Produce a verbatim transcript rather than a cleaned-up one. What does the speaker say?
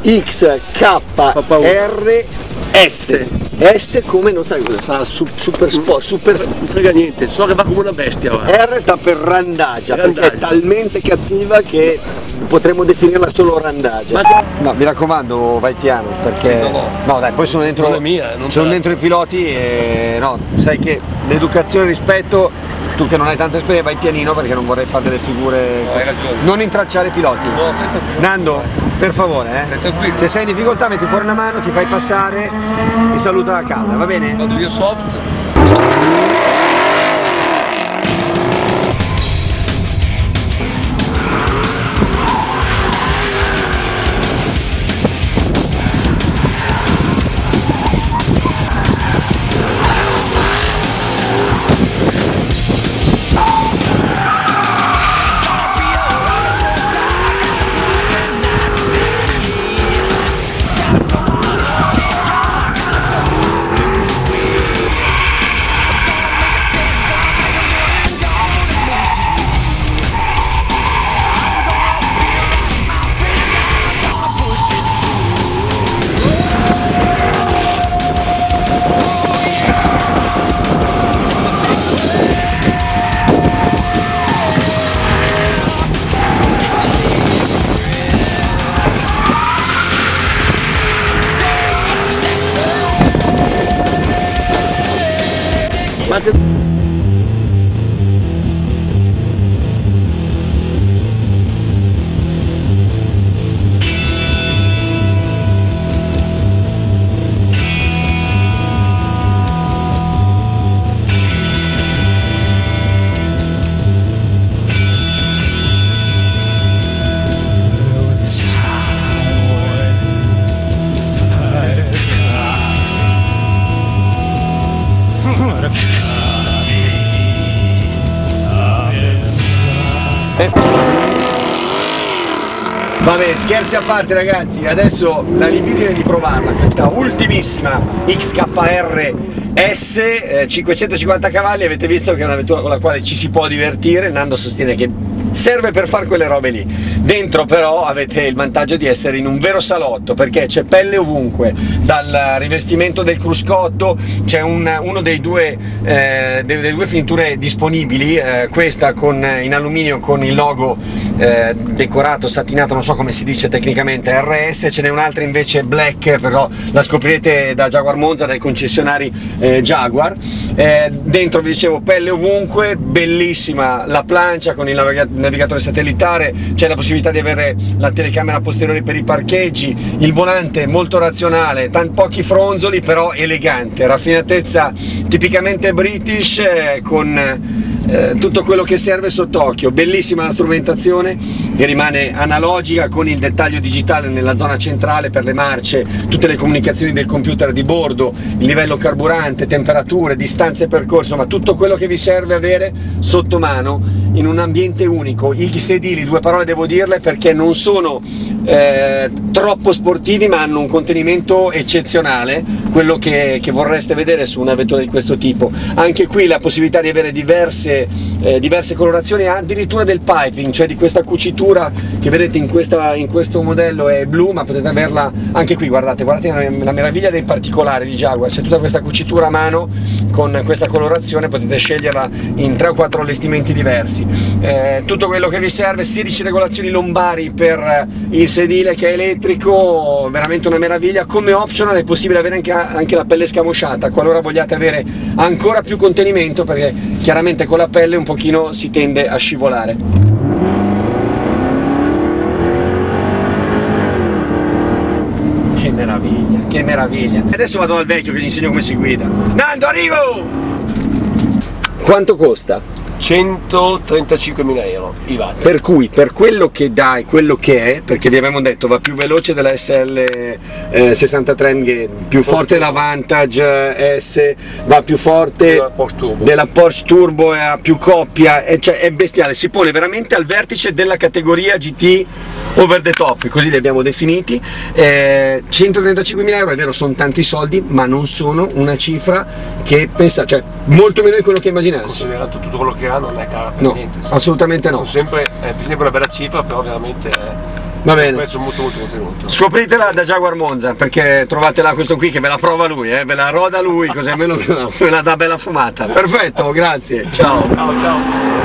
X K R S. S come non sai cosa sarà, super sport, super non frega niente, so che va come una bestia. Va. R sta per randagia, randagia, perché è talmente cattiva che potremmo definirla solo randagia. Ma... No, mi raccomando, vai piano, perché no, no. no dai, poi sono dentro, non è mia, non sono dentro i piloti e no, sai che l'educazione e rispetto, tu che non hai tanta esperienza, vai pianino perché non vorrei fare delle figure. No, hai ragione. Non intracciare i piloti. No, aspetta. Nando, per favore, eh. Se sei in difficoltà metti fuori una mano, ti fai passare e saluta la casa, va bene? Vado io soft. Ma che... Vabbè, scherzi a parte ragazzi, adesso la libidine di provarla, questa ultimissima X K R S, eh, cinquecentocinquanta cavalli, avete visto che è una vettura con la quale ci si può divertire. Nando sostiene che serve per fare quelle robe lì. Dentro però avete il vantaggio di essere in un vero salotto, perché c'è pelle ovunque, dal rivestimento del cruscotto, c'è un, uno dei due, eh, delle, delle due finiture disponibili, eh, questa con, in alluminio con il logo eh, decorato, satinato, non so come si dice tecnicamente, R S, ce n'è un'altra invece black, però la scoprirete da Jaguar Monza, dai concessionari eh, Jaguar. Eh, dentro vi dicevo pelle ovunque, bellissima la plancia con il navigatore satellitare, c'è la possibilità di avere la telecamera posteriore per i parcheggi, il volante molto razionale, tanti pochi fronzoli però elegante, raffinatezza tipicamente British, eh, con eh, tutto quello che serve sott'occhio. Bellissima la strumentazione che rimane analogica con il dettaglio digitale nella zona centrale per le marce, tutte le comunicazioni del computer di bordo, il livello carburante, temperature, distanze percorso, ma tutto quello che vi serve avere sotto mano in un ambiente unico. I sedili, due parole devo dirle, perché non sono eh, troppo sportivi ma hanno un contenimento eccezionale, quello che, che vorreste vedere su una vettura di questo tipo. Anche qui la possibilità di avere diverse, eh, diverse colorazioni, addirittura del piping, cioè di questa cucitura che vedete in, questa, in questo modello è blu, ma potete averla anche qui. Guardate, guardate la meraviglia dei particolari di Jaguar, c'è tutta questa cucitura a mano con questa colorazione, potete sceglierla in tre o quattro allestimenti diversi. Eh, tutto quello che vi serve, sedici regolazioni lombari per il sedile che è elettrico, veramente una meraviglia. Come optional è possibile avere anche, anche la pelle scamosciata qualora vogliate avere ancora più contenimento, perché chiaramente con la pelle un pochino si tende a scivolare. Che meraviglia, che meraviglia. Adesso vado dal vecchio che gli insegno come si guida. Nando, arrivo! Quanto costa? centotrentacinquemila euro i watt. Per cui per quello che dà e quello che è, perché vi abbiamo detto va più veloce della S L eh, sessantatré M G, più forte della Vantage S, va più forte della Porsche Turbo, della Porsche Turbo e ha più coppia, e cioè è bestiale, si pone veramente al vertice della categoria G T over the top, così li abbiamo definiti. eh, centotrentacinquemila euro, è vero, sono tanti soldi, ma non sono una cifra che pensa, cioè molto meno di quello che immaginassi. Considerato tutto quello che ha, non è cara per no, niente. assolutamente no. Sono sempre, è sempre una bella cifra, però veramente è... Va bene. Un prezzo molto molto contenuto. Scopritela da Jaguar Monza, perché trovatela questo qui che ve la prova lui, eh? Ve la roda lui, così almeno ve la dà bella fumata. Perfetto, grazie, ciao. Ciao ciao.